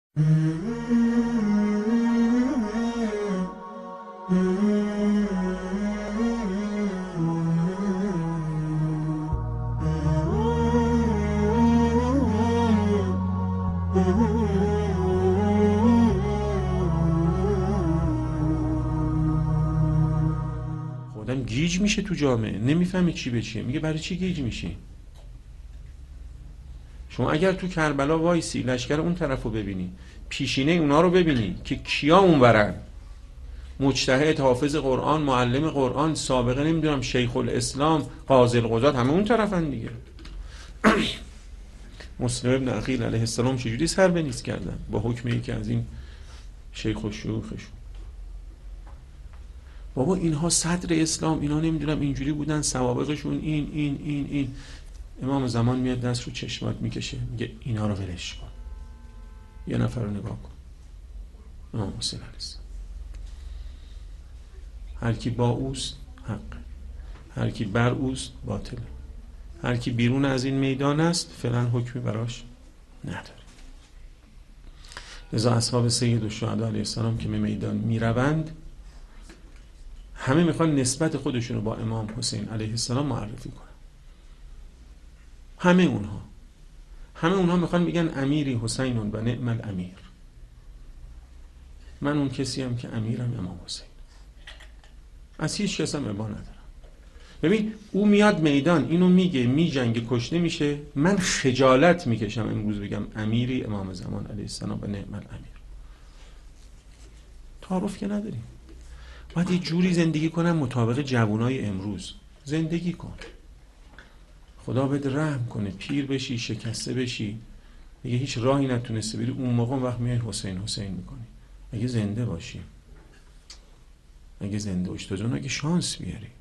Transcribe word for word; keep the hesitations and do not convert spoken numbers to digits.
خودم گیج میشه تو جامعه، نمیفهمی چی به چیه. میگه برای چی گیج میشی؟ شما اگر تو کربلا وایسی لشکر اون طرف رو ببینی، پیشینه اونا رو ببینی که کیا اونورن، مجتهد، حافظ قرآن، معلم قرآن، سابقه نمیدونم شیخ الاسلام، قاضی القضات، همه اون طرفن دیگه. مسلم ابن عقیل علیه السلام چجوری سر به نیست کردن با حکم یکی از این شیخ و شیوخشون؟ بابا اینها صدر اسلام، اینا نمیدونم اینجوری بودن، سوابقشون این این این این. امام زمان میاد دست رو چشمات میکشه، میگه اینا رو ولش کن، یه نفر رو نگاه کن، امام حسین علیه السلام. هر کی با اوست حق، هر کی بر اوست باطله، هر کی بیرون از این میدان است فعلا حکمی براش نداره. لذا اصحاب سید الشهدا علیه السلام که به میدان میروند، همه میخوان نسبت خودشون رو با امام حسین علیه السلام معرفی کنن. همه اونها همه اونها میخوان میگن امیری حسین و نعم الامیر، من اون کسی هم که امیرم امام حسین، از هیچ کس هم ابا ندارم. ببین او میاد میدان اینو میگه، میجنگه، کشته میشه، من خجالت میکشم امروز بگم امیری امام زمان علیه السلام و نعم الامیر. تعارف که نداریم. باید یه جوری زندگی کنم مطابق جوانای امروز. زندگی کن، خدا بهت رحم کنه، پیر بشی، شکسته بشی، دیگه هیچ راهی نتونسته بری، اون موقع وقت میای حسین حسین میکنی. اگه زنده باشی، اگه زنده باشی، تا جون اگه شانس بیاری.